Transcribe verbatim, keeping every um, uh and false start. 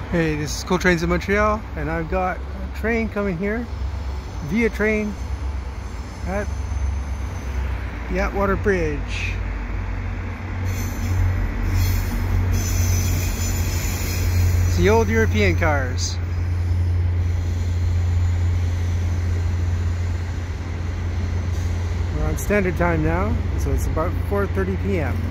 Hey, this is Cool Trains in Montreal, and I've got a train coming here via train at the Atwater Bridge. It's the old European cars. We're on standard time now, so it's about four thirty p m